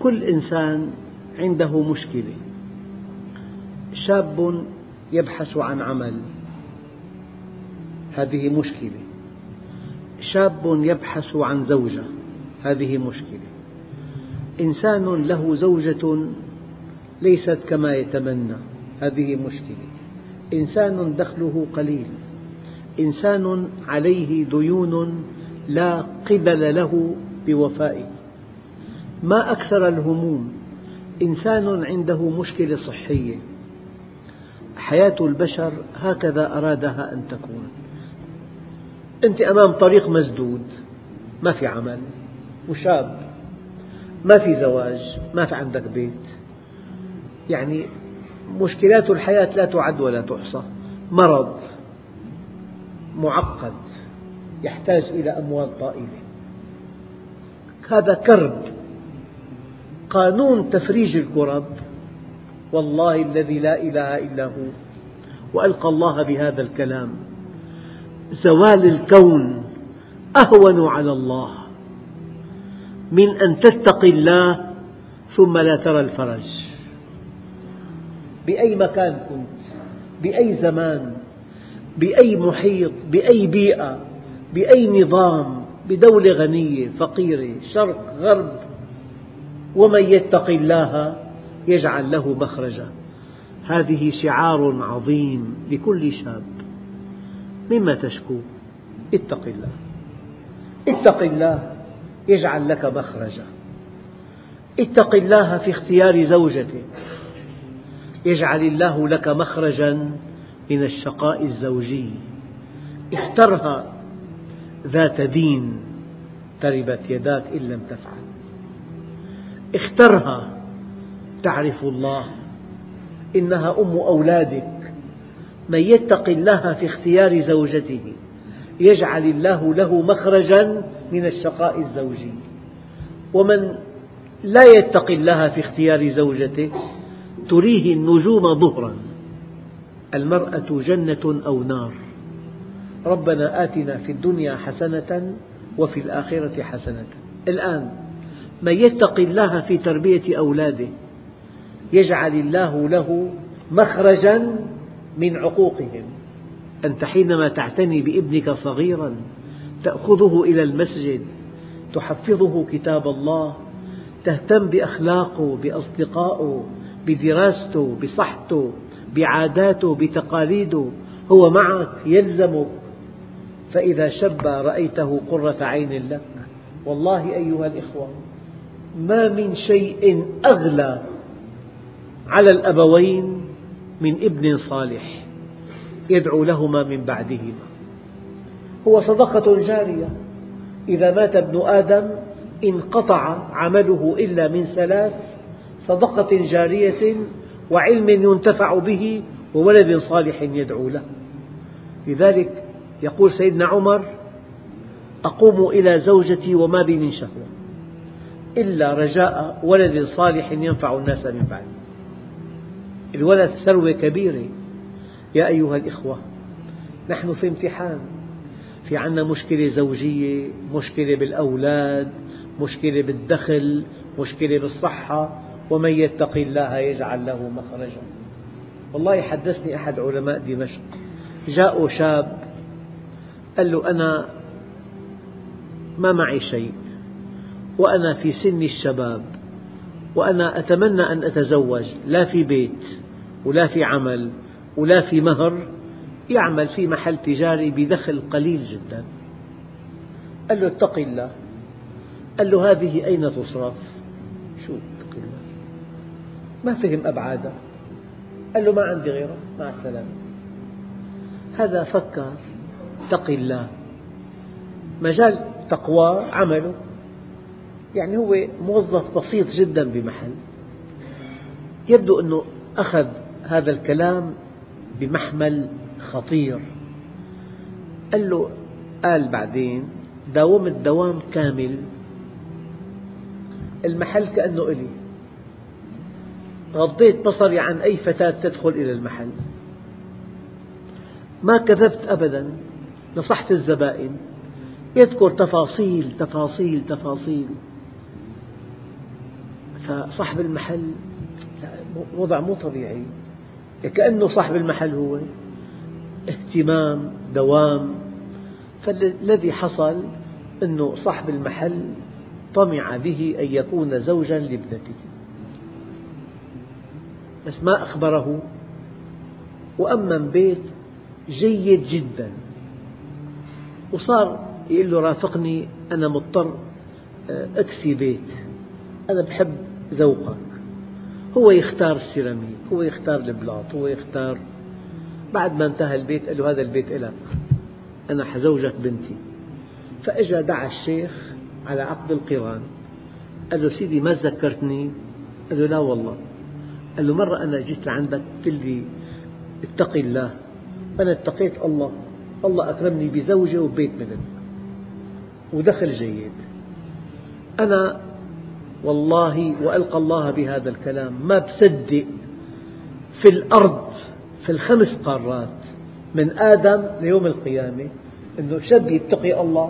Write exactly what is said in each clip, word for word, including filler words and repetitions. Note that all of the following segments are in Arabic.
كل إنسان عنده مشكلة. شاب يبحث عن عمل، هذه مشكلة. شاب يبحث عن زوجة، هذه مشكلة. إنسان له زوجة ليست كما يتمنى، هذه مشكلة. إنسان دخله قليل، إنسان عليه ديون لا قبل له بوفائه. ما أكثر الهموم. إنسان عنده مشكلة صحية. حياة البشر هكذا أرادها أن تكون. أنت أمام طريق مسدود، ما في عمل، وشاب، ما في زواج، ما في عندك بيت، يعني مشكلات الحياة لا تعد ولا تحصى. مرض معقد يحتاج إلى أموال طائلة، هذا كرب. قانون تفريج الكرب والله الذي لا إله إلا هو، وألقى الله بهذا الكلام: زوال الكون أهون على الله من أن تتقي الله ثم لا ترى الفرج. بأي مكان كنت، بأي زمان، بأي محيط، بأي بيئة، بأي نظام، بدولة غنية فقيرة، شرق غرب، ومن يتق الله يجعل له مخرجا. هذه شعار عظيم لكل شاب. مما تشكو؟ اتق الله. اتق الله يجعل لك مخرجا. اتق الله في اختيار زوجتك، يجعل الله لك مخرجا من الشقاء الزوجي. اخترها ذات دين، تربت يداك إن لم تفعل. اخترها تعرف الله، إنها أم أولادك. من يتق الله في اختيار زوجته يجعل الله له مخرجا من الشقاء الزوجي. ومن لا يتق الله في اختيار زوجته تريه النجوم ظهرا. المرأة جنة أو نار. ربنا آتنا في الدنيا حسنة وفي الآخرة حسنة. الآن من يتق الله في تربية أولاده يجعل الله له مخرجا من عقوقهم. أنت حينما تعتني بابنك صغيرا تأخذه إلى المسجد، تحفظه كتاب الله، تهتم بأخلاقه، بأصدقائه، بدراسته، بصحته، بعاداته، بتقاليده، هو معك يلزمك. فإذا شب رأيته قرة عين لك. والله أيها الإخوة، ما من شيء أغلى على الأبوين من ابن صالح يدعو لهما من بعدهما. هو صدقة جارية. إذا مات ابن آدم انقطع عمله إلا من ثلاث: صدقة جارية، وعلم ينتفع به، وولد صالح يدعو له. لذلك يقول سيدنا عمر: أقوم إلى زوجتي وما بي من شهوة إلا رجاء ولد صالح ينفع الناس من بعدي. الولد ثروة كبيرة. يا أيها الإخوة، نحن في امتحان، في عنا مشكلة زوجية، مشكلة بالأولاد، مشكلة بالدخل، مشكلة بالصحة. ومن يتق الله يجعل له مخرجا. والله حدثني أحد علماء دمشق، جاء شاب قال له: أنا ما معي شيء، وأنا في سن الشباب، وأنا أتمنى أن أتزوج، لا في بيت ولا في عمل ولا في مهر، يعمل في محل تجاري بدخل قليل جدا. قال له: اتق الله. قال له: هذه أين تصرف؟ شو اتق الله؟ ما فهم أبعادها. قال له: ما عندي غيرها، مع السلامة. هذا فكر اتق الله، مجال تقوى عمله، يعني هو موظف بسيط جدا بمحل. يبدو أنه أخذ هذا الكلام بمحمل خطير. قال له قال بعدين: داومت دوام كامل، المحل كأنه إلي، غضيت بصري عن أي فتاة تدخل إلى المحل، ما كذبت أبدا، نصحت الزبائن، يذكر تفاصيل تفاصيل تفاصيل. فصاحب المحل وضع مو طبيعي، كأنه صاحب المحل هو اهتمام دوام. فالذي حصل أنه صاحب المحل طمع به أن يكون زوجا لابنته، بس ما أخبره، وأمن بيت جيد جدا، وصار يقول له رافقني، أنا مضطر أكسي بيت، أنا بحب ذوقك. هو يختار السيراميك، هو يختار البلاط، هو يختار. بعد ما انتهى البيت قال له هذا البيت إلك، أنا حزوجك بنتي. فأجا دعا الشيخ على عقد القران، قال له سيدي ما تذكرتني؟ قال له لا والله. قال له مرة أنا جيت لعندك قلت لي اتق الله، أنا اتقيت الله، الله أكرمني بزوجة وبيت منك ودخل جيد. أنا والله وألقى الله بهذا الكلام ما بصدق في الأرض في الخمس قارات من آدم ليوم القيامة أنه شاب يتقي الله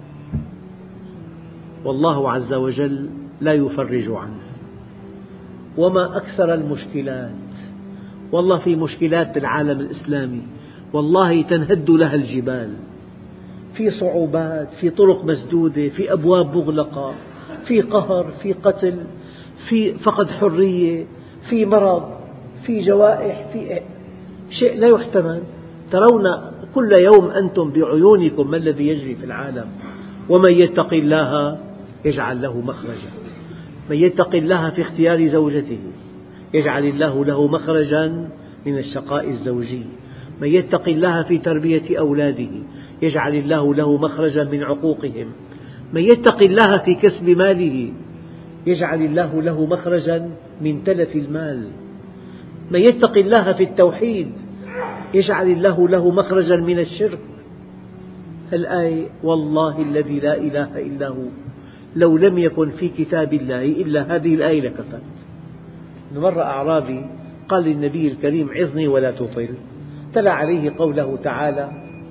والله عز وجل لا يفرج عنه. وما أكثر المشكلات، والله في مشكلات بالعالم الإسلامي والله تنهد لها الجبال، في صعوبات، في طرق مسدودة، في أبواب مغلقة، في قهر، في قتل، في فقد حرية، في مرض، في جوائح، في شيء لا يحتمل. ترون كل يوم أنتم بعيونكم ما الذي يجري في العالم. ومن يتق الله يجعل له مخرجا، من يتق الله في اختيار زوجته يجعل الله له مخرجا من الشقاء الزوجي، من يتق الله في تربية أولاده يجعل الله له مخرجا من عقوقهم، من يتق الله في كسب ماله يجعل الله له مخرجا من تلف المال، من يتق الله في التوحيد يجعل الله له مخرجا من الشرك. الآية والله الذي لا إله إلا هو لو لم يكن في كتاب الله إلا هذه الآية لكفت. مرة أعرابي قال للنبي الكريم عظني ولا تطل، تلا عليه قوله تعالى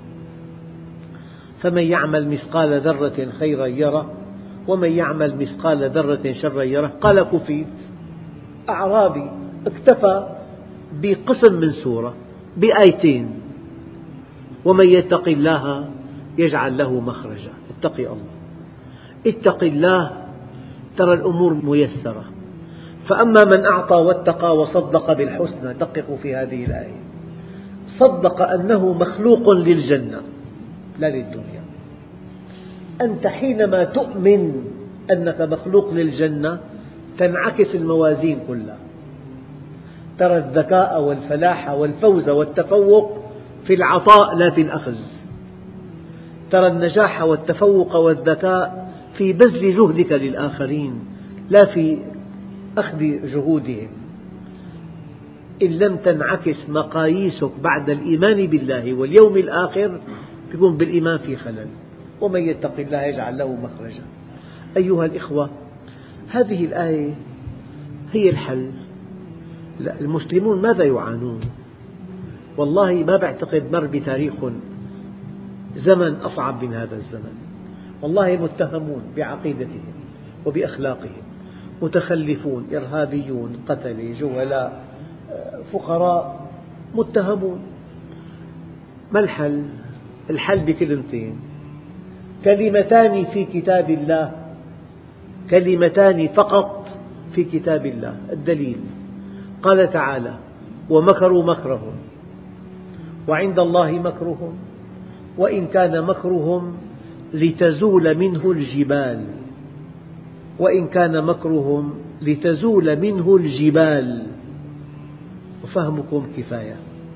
فمن يعمل مثقال ذرة خيرا يره ومن يعمل مثقال ذرة شرا يره. قال كفيت. أعرابي اكتفى بقسم من سورة بآيتين، ومن يتق الله يجعل له مخرجا. اتقي الله، اتق الله، ترى الأمور ميسرة. فأما من أعطى واتقى وصدق بالحسنى، دققوا في هذه الآية، صدق أنه مخلوق للجنة لا للدنيا. أنت حينما تؤمن أنك مخلوق للجنة تنعكس الموازين كلها، ترى الذكاء والفلاح والفوز والتفوق في العطاء لا في الأخذ، ترى النجاح والتفوق والذكاء في بذل جهدك للآخرين لا في أخذ جهودهم. إن لم تنعكس مقاييسك بعد الإيمان بالله واليوم الآخر يكون بالإيمان في خلل. ومن يتق الله يجعل له مخرجا. أيها الإخوة، هذه الآية هي الحل. المسلمون ماذا يعانون؟ والله ما بعتقد مر بتاريخ زمن أصعب من هذا الزمن. والله متهمون بعقيدتهم وبأخلاقهم، متخلفون، إرهابيون، قتلة، جهلاء، فقراء، متهمون. ما الحل؟ الحل بكلمتين، كلمتان في كتاب الله، كلمتان فقط في كتاب الله. الدليل قال تعالى ومكروا مكرهم وعند الله مكرهم وإن كان مكرهم لتزول منه الجبال، وإن كان مكرهم لتزول منه الجبال. وفهمكم كفاية.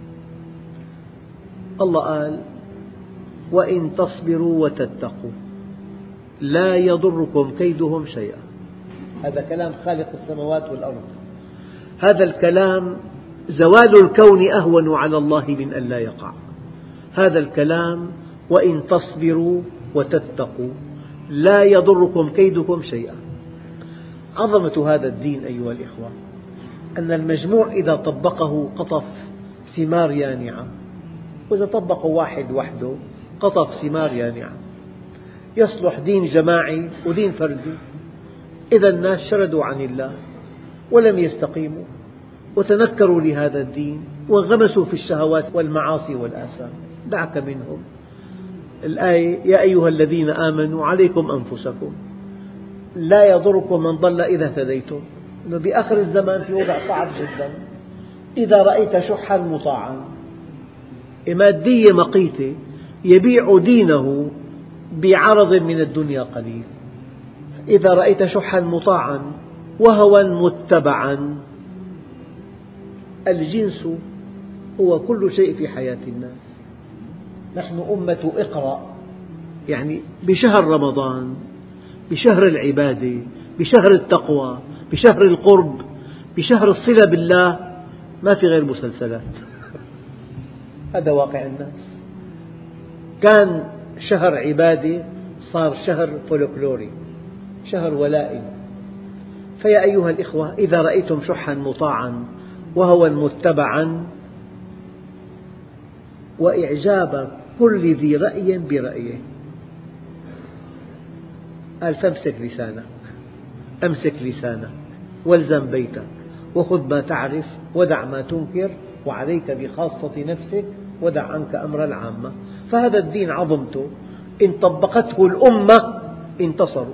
الله قال وإن تصبروا وتتقوا لا يضركم كيدهم شيئا. هذا كلام خالق السماوات والأرض. هذا الكلام زوال الكون أهون على الله من أن لا يقع. هذا الكلام وإن تصبروا وتتقوا لا يضركم كيدكم شيئا. عظمة هذا الدين أيها الإخوة أن المجموع إذا طبقه قطف ثمار يانعة، وإذا طبقه واحد وحده قطف ثمار يانعة. يصلح دين جماعي ودين فردي. إذا الناس شردوا عن الله ولم يستقيموا وتنكروا لهذا الدين وانغمسوا في الشهوات والمعاصي والآثام. دعك منهم. الآية: يا أيها الذين آمنوا عليكم أنفسكم لا يضركم من ضل إذا اهتديتم. إنه بآخر الزمان في وضع صعب جدا. إذا رأيت شحا مطاعا، مادية مقيتة، يبيع دينه بعرض من الدنيا قليل. إذا رأيت شحا مطاعا وهوى متبعا. الجنس هو كل شيء في حياة الناس. نحن أمة اقرأ، يعني بشهر رمضان، بشهر العبادة، بشهر التقوى، بشهر القرب، بشهر الصلة بالله، ما في غير مسلسلات. هذا واقع الناس. كان شهر عبادة صار شهر فولكلوري، شهر ولائي. فيا أيها الإخوة، إذا رأيتم شحا مطاعا وهوى متبعا وإعجاب كل ذي رأي برأيه، قال: فامسك لسانك، أمسك لسانك والزم بيتك وخذ ما تعرف ودع ما تنكر وعليك بخاصة نفسك ودع عنك أمر العامة. فهذا الدين عظمته إن طبقته الأمة انتصروا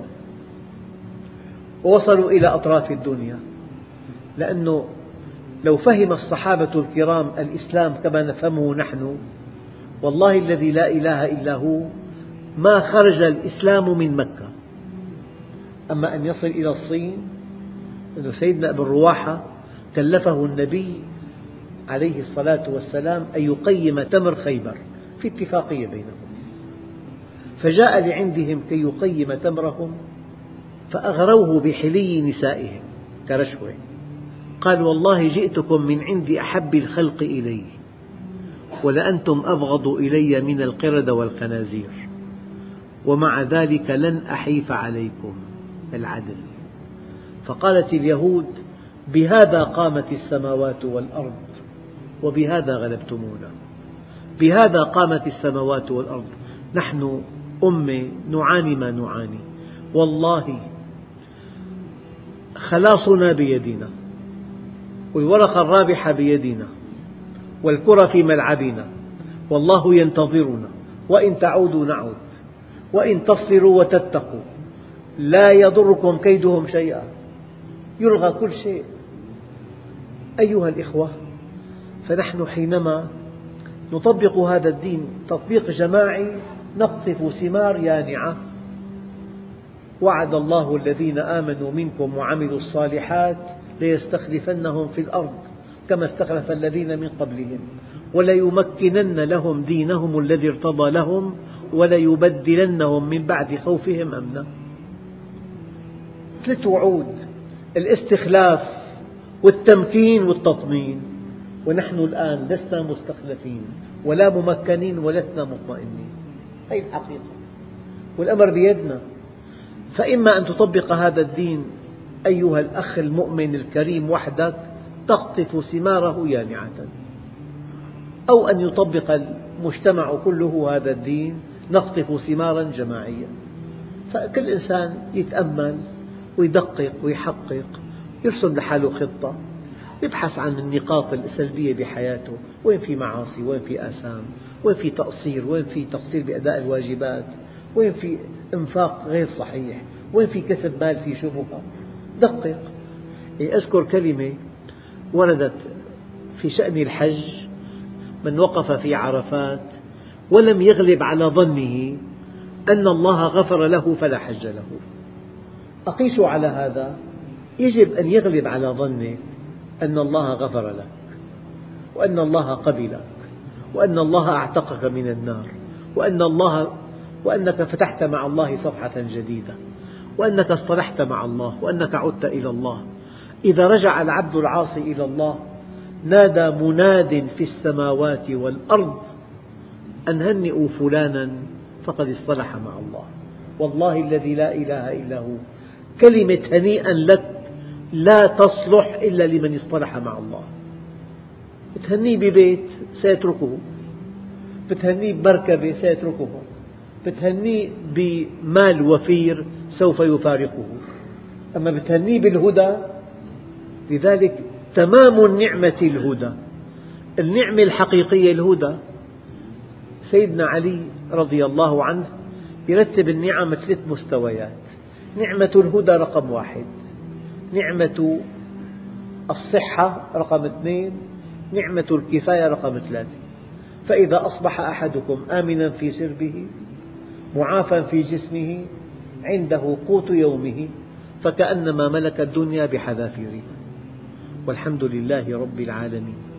ووصلوا إلى أطراف الدنيا. لأنه لو فهم الصحابة الكرام الإسلام كما نفهمه نحن، والله الذي لا إله إلا هو ما خرج الإسلام من مكة. أما أن يصل إلى الصين، أن سيدنا ابن رواحة كلفه النبي عليه الصلاة والسلام أن يقيم تمر خيبر في اتفاقية بينهم، فجاء لعندهم كي يقيم تمرهم فأغروه بحلي نسائهم كرشوة. قال: والله جئتكم من عند أحب الخلق إلي ولأنتم أبغض إلي من القردة والخنازير، ومع ذلك لن أحيف عليكم. العدل. فقالت اليهود: بهذا قامت السماوات والأرض وبهذا غلبتمونا. بهذا قامت السماوات والأرض. نحن أمة نعاني ما نعاني، والله خلاصنا بيدنا، والورقة الرابحة بيدنا، والكرة في ملعبنا، والله ينتظرنا، وإن تعودوا نعود، وإن تصبروا وتتقوا لا يضركم كيدهم شيئا. يلغى كل شيء. أيها الإخوة، فنحن حينما نطبق هذا الدين تطبيق جماعي نقطف ثمار يانعة. وعد الله الذين آمنوا منكم وعملوا الصالحات ليستخلفنهم في الأرض كما استخلف الذين من قبلهم وليمكنن لهم دينهم الذي ارتضى لهم وليبدلنهم من بعد خوفهم أمنا. ثلاث وعود: الاستخلاف والتمكين والتطمين. ونحن الآن لسنا مستخلفين ولا ممكنين ولسنا مطمئنين. هذه الحقيقة، والأمر بيدنا. فإما أن تطبق هذا الدين أيها الأخ المؤمن الكريم وحدك تقطف ثماره يانعة، أو أن يطبق المجتمع كله هذا الدين نقطف ثمارا جماعيا. فكل إنسان يتأمل ويدقق ويحقق، يرسم لحاله خطة، يبحث عن النقاط السلبية بحياته، وين في معاصي، وين في آثام، وين في تقصير، وين في تقصير بأداء الواجبات، وين في إنفاق غير صحيح، وين في كسب مال في شبهة. دقق. أذكر كلمة وردت في شأن الحج: من وقف في عرفات ولم يغلب على ظنه أن الله غفر له فلا حج له. أقيس على هذا: يجب أن يغلب على ظنك أن الله غفر لك، وأن الله قبلك، وأن الله أعتقك من النار، وأن الله وأنك فتحت مع الله صفحة جديدة، وأنك اصطلحت مع الله، وأنك عدت إلى الله. إذا رجع العبد العاصي إلى الله نادى مناد في السماوات والأرض أن هنئوا فلانا فقد اصطلح مع الله. والله الذي لا إله إلا هو، كلمة هنيئا لك لا تصلح إلا لمن اصطلح مع الله. بتهنيه ببيت سيتركه، بتهنيه بمركبة سيتركه، بتهنيه بمال وفير سوف يفارقه، أما بتهنيه بالهدى لذلك تمام النعمة الهدى، النعمة الحقيقية الهدى. سيدنا علي رضي الله عنه يرتب النعم ثلاث مستويات: نعمة الهدى رقم واحد، نعمة الصحة رقم اثنين، نعمة الكفاية رقم ثلاثة. فإذا أصبح أحدكم آمنا في سربه معافى في جسمه عنده قوت يومه فكأنما ملك الدنيا بحذافيرها. والحمد لله رب العالمين.